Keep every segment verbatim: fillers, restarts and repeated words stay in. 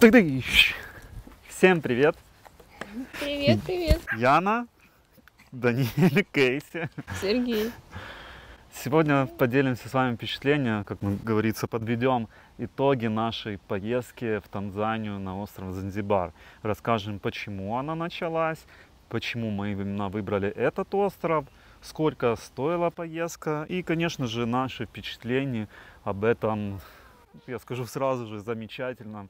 Тыдыщ! Всем привет! Привет, привет! Яна, Даниэль, Кейси. Сергей. Сегодня поделимся с вами впечатления, как мы, говорится, подведем итоги нашей поездки в Танзанию на остров Занзибар. Расскажем, почему она началась, почему мы именно выбрали этот остров, сколько стоила поездка и, конечно же, наши впечатления об этом, я скажу сразу же, замечательном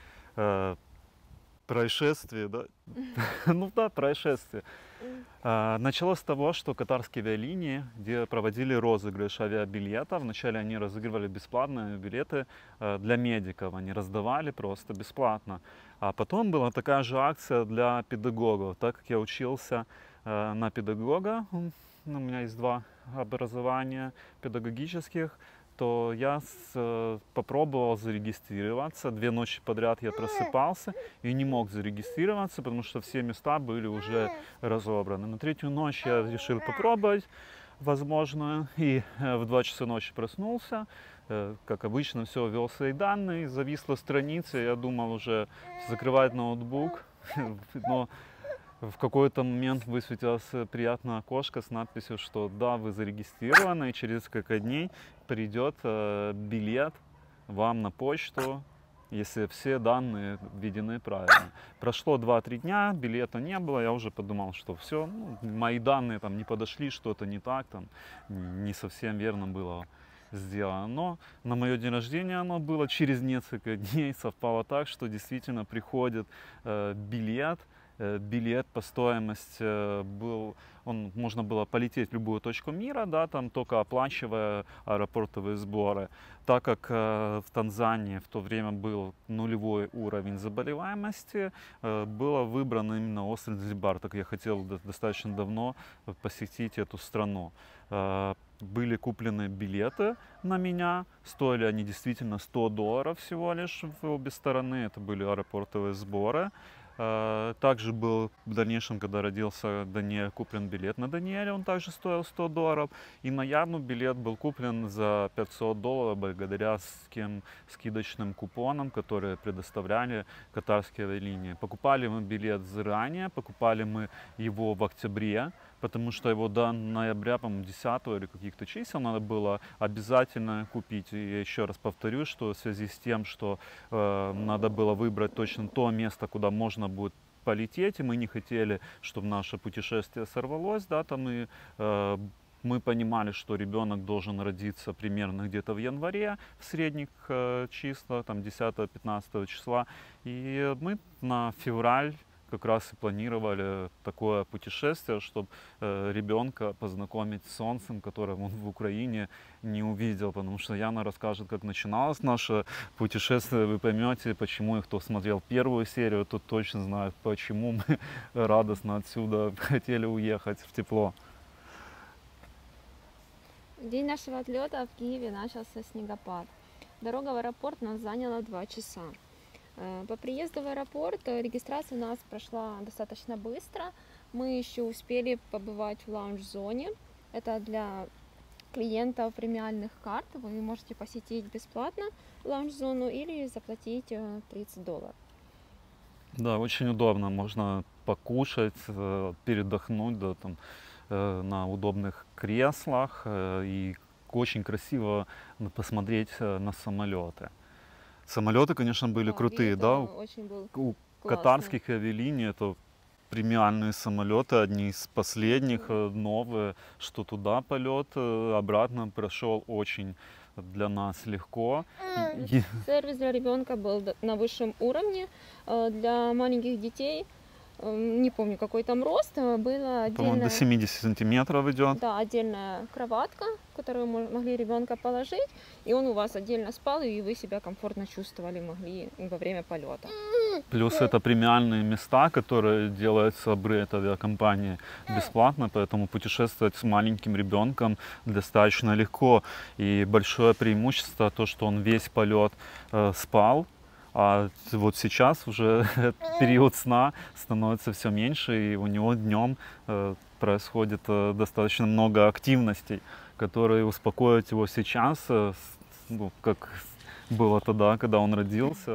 э, происшествии, да? Ну да, происшествие. А, началось с того, что катарские авиалинии, где проводили розыгрыш авиабилетов, вначале они разыгрывали бесплатные билеты э, для медиков, они раздавали просто бесплатно. А потом была такая же акция для педагогов. Так как я учился э, на педагога, м, ну, у меня есть два образования педагогических, то я с, э, попробовал зарегистрироваться. Две ночи подряд я просыпался и не мог зарегистрироваться, потому что все места были уже разобраны. На третью ночь я решил попробовать, возможно, и э, в два часа ночи проснулся. Э, как обычно, все, ввел свои данные, зависла страница, я думал уже закрывать ноутбук, но в какой-то момент высветилось приятное окошко с надписью, что да, вы зарегистрированы, и через несколько дней придет э, билет вам на почту, если все данные введены правильно. Прошло два-три дня, билета не было, я уже подумал, что все, ну, мои данные там не подошли, что-то не так, там не совсем верно было сделано. Но на мое день рождения оно было через несколько дней, совпало так, что действительно приходит э, билет, билет по стоимости был, он, можно было полететь в любую точку мира, да, там только оплачивая аэропортовые сборы. Так как э, в Танзании в то время был нулевой уровень заболеваемости, э, было выбрано именно остров Занзибар, так я хотел достаточно давно посетить эту страну. Э, были куплены билеты на меня, стоили они действительно сто долларов всего лишь в обе стороны, это были аэропортовые сборы. Также был в дальнейшем, когда родился Даниэль, куплен билет на Даниэля, он также стоил сто долларов. И на Яну билет был куплен за пятьсот долларов благодаря ским, скидочным купонам, которые предоставляли катарские авиалинии. Покупали мы билет заранее, покупали мы его в октябре, потому что его до ноября, по-моему, десятого или каких-то чисел надо было обязательно купить. И я еще раз повторю, что в связи с тем, что э, надо было выбрать точно то место, куда можно будет полететь, и мы не хотели, чтобы наше путешествие сорвалось, да, там и э, мы понимали, что ребенок должен родиться примерно где-то в январе, в средних э, числах, там десятого-пятнадцатого числа, и мы на февраль как раз и планировали такое путешествие, чтобы э, ребенка познакомить с солнцем, которое он в Украине не увидел, потому что Яна расскажет, как начиналось наше путешествие, вы поймете, почему, и кто смотрел первую серию, тот точно знает, почему мы радостно отсюда хотели уехать в тепло. День нашего отлета в Киеве начался снегопад. Дорога в аэропорт нас заняла два часа. По приезду в аэропорт регистрация у нас прошла достаточно быстро. Мы еще успели побывать в лаунж-зоне. Это для клиентов премиальных карт. Вы можете посетить бесплатно лаунж-зону или заплатить тридцать долларов. Да, очень удобно. Можно покушать, передохнуть, да, там, на удобных креслах. И очень красиво посмотреть на самолеты. Самолеты, конечно, были да, крутые, да? Очень был У классный. катарских авиалиний это премиальные самолеты, одни из последних, новые, что туда полет, обратно прошел очень для нас легко. Сервис для ребенка был на высшем уровне. Для маленьких детей, не помню, какой там рост, было отдельно... По-моему, до семидесяти сантиметров идет. Да, отдельная кроватка, в которую могли ребенка положить, и он у вас отдельно спал, и вы себя комфортно чувствовали могли во время полета. Плюс это премиальные места, которые делаются Брейт авиакомпании бесплатно, поэтому путешествовать с маленьким ребенком достаточно легко. И большое преимущество то, что он весь полет э, спал. А вот сейчас уже период сна становится все меньше, и у него днем э, происходит э, достаточно много активностей, которые успокоят его сейчас, э, ну, как было тогда, когда он родился.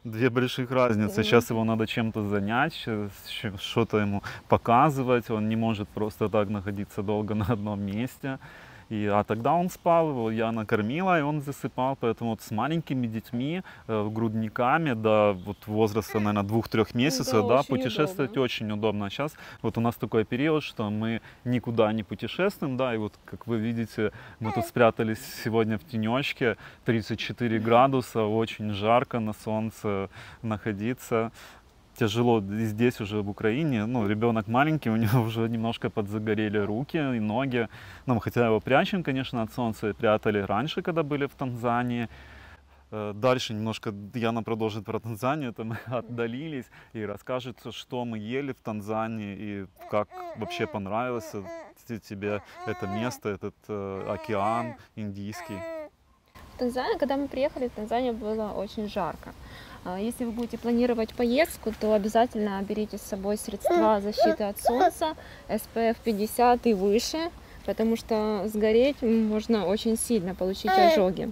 две больших разницы. Мгм. Сейчас его надо чем-то занять, щ- что-то ему показывать. Он не может просто так находиться долго на одном месте. И, а тогда он спал, его я накормила, и он засыпал. Поэтому вот с маленькими детьми, э, грудниками, до вот возраста, наверное, двух-трех месяцев, да, очень путешествовать удобно. очень удобно. А сейчас вот у нас такой период, что мы никуда не путешествуем, да, и вот, как вы видите, мы тут спрятались сегодня в тенечке, тридцать четыре градуса, очень жарко на солнце находиться. Тяжело и здесь уже в Украине, ну, ребенок маленький, у него уже немножко подзагорели руки и ноги, ну, мы хотя его прячем, конечно, от солнца, и прятали раньше, когда были в Танзании. Э, Дальше немножко Яна продолжит про Танзанию, это мы отдалились и расскажет, что мы ели в Танзании и как вообще понравилось те- тебе это место, этот э, океан Индийский. В Танзании, когда мы приехали, в Танзании было очень жарко. А, Если вы будете планировать поездку, то обязательно берите с собой средства защиты от солнца эс пэ эф пятьдесят и выше, потому что сгореть можно очень сильно, получить ожоги.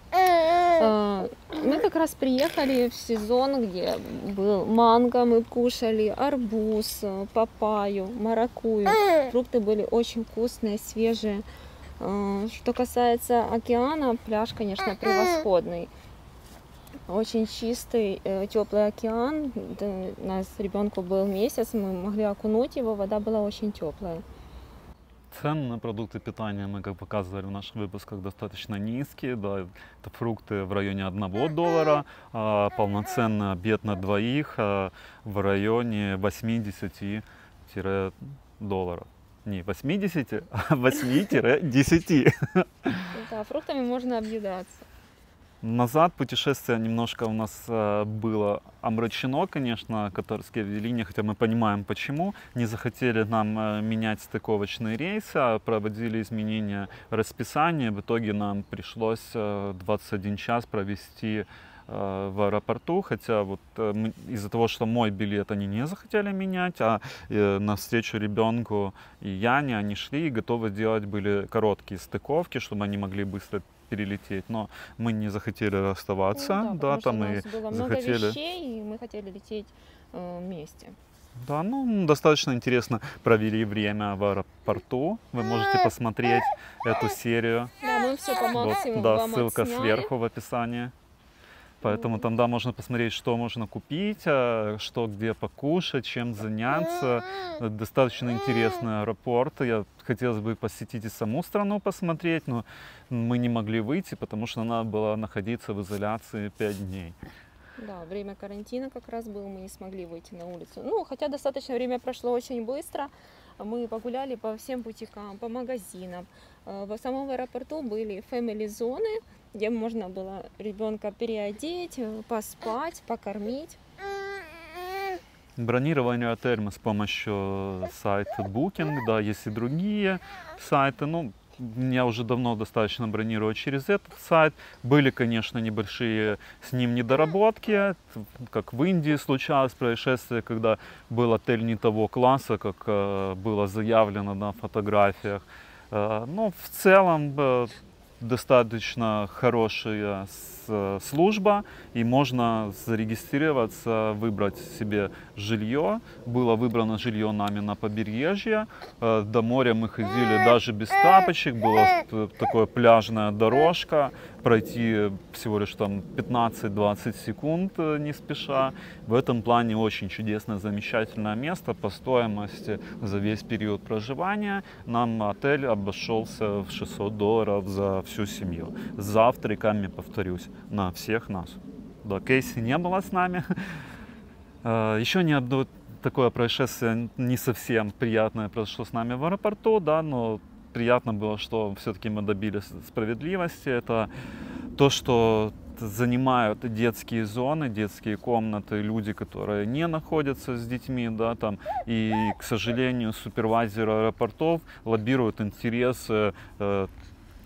А, Мы как раз приехали в сезон, где был манго, мы кушали арбуз, э, папайю, маракую. Фрукты были очень вкусные, свежие. А, Что касается океана, пляж, конечно, превосходный. Очень чистый, теплый океан. Да, у нас ребенку был месяц, мы могли окунуть его, вода была очень теплая. Цены на продукты питания мы, как показывали в наших выпусках, достаточно низкие. Да, это фрукты в районе одного доллара, а полноценный обед на двоих а, в районе восьмидесяти долларов. Не восьмидесяти, а восьми-десяти. Да, фруктами можно объедаться. Назад путешествие немножко у нас э, было омрачено, конечно, катарские авиалинии, хотя мы понимаем почему. Не захотели нам э, менять стыковочные рейсы, а проводили изменения расписания. В итоге нам пришлось э, двадцать один час провести э, в аэропорту, хотя вот э, мы- из-за того, что мой билет они не захотели менять, а э, навстречу ребенку и Яне они шли и готовы делать были короткие стыковки, чтобы они могли быстро перелететь, но мы не захотели Ну расставаться, да, да, потому что у там и нас было много захотели, вещей, и мы хотели лететь э, вместе. да, ну, достаточно интересно провели время в аэропорту, вы можете посмотреть эту серию, Да, мы все по вот, максимуму да, вам ссылка отсняли. сверху в описании. Поэтому Вот. там, да, можно посмотреть, что можно купить, а, что где покушать, чем заняться. Э, Достаточно интересный аэропорт. Я хотелось бы посетить и саму страну посмотреть, но мы не могли выйти, потому что надо было находиться в изоляции пять дней. Да, время карантина как раз было, мы не смогли выйти на улицу. Ну, хотя достаточно время прошло очень быстро. Мы погуляли по всем бутикам, по магазинам. Э, В самом аэропорту были фэмили-зоны, где можно было ребенка переодеть, э, поспать, покормить. Бронирование отеля мы с помощью сайта Booking, да, есть и другие сайты, ну, я уже давно достаточно бронирую через этот сайт. Были, конечно, небольшие с ним недоработки, как в Индии случалось происшествие, когда был отель не того класса, как э, было заявлено на фотографиях. Э, но в целом э, достаточно хорошая с- служба, и можно зарегистрироваться, выбрать себе жилье. Было выбрано жилье нами на побережье. Э, До моря мы ходили даже без тапочек, была т- такая пляжная дорожка, пройти всего лишь там пятнадцать-двадцать секунд э, не спеша. В этом плане очень чудесное, замечательное место по стоимости за весь период проживания. Нам отель обошелся в шестьсот долларов за всю семью. С завтраками, повторюсь, на всех нас. Да, Кейси не было с нами. Э, Еще не одно такое происшествие не совсем приятное произошло с нами в аэропорту, да, но приятно было, что все-таки мы добились справедливости. Это то, что занимают детские зоны, детские комнаты, люди, которые не находятся с детьми, да, там, и, к сожалению, супервайзеры аэропортов лоббируют интересы э,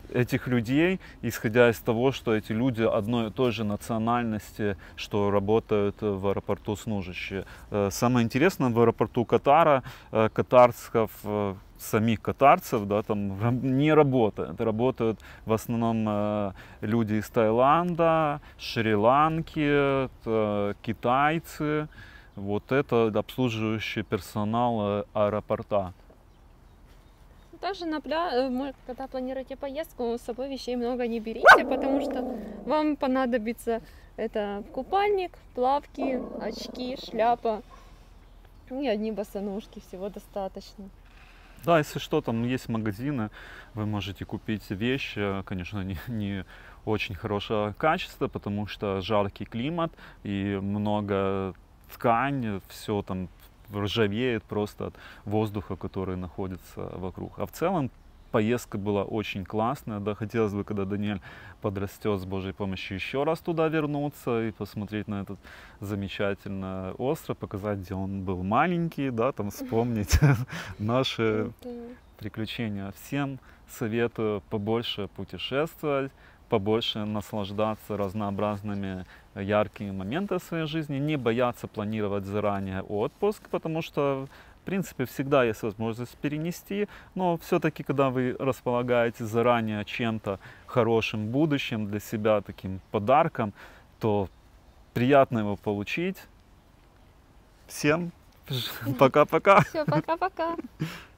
этих людей, исходя из того, что эти люди одной и той же национальности, что работают в аэропорту служащие. Самое интересное, в аэропорту Катара катарцев, самих катарцев, да, там не работает. Работают в основном люди из Таиланда, Шри-Ланки, китайцы. Вот это обслуживающий персонал аэропорта. Также на пля... когда планируете поездку, с собой вещей много не берите, потому что вам понадобится это купальник, плавки, очки, шляпа и одни босоножки, всего достаточно. Да, если что, там есть магазины, вы можете купить вещи, конечно, не, не очень хорошего качества, потому что жаркий климат и много ткань, все там ржавеет просто от воздуха, который находится вокруг. А в целом поездка была очень классная, да, хотелось бы, когда Даниэль подрастет, с Божьей помощью, еще раз туда вернуться и посмотреть на этот замечательный остров, показать, где он был маленький, да, там вспомнить наши приключения. Всем советую побольше путешествовать, побольше наслаждаться разнообразными яркими моментами в своей жизни, не бояться планировать заранее отпуск, потому что, в принципе, всегда есть возможность перенести, но все-таки, когда вы располагаете заранее чем-то хорошим, будущим для себя, таким подарком, то приятно его получить. Всем пока-пока. Все, пока-пока.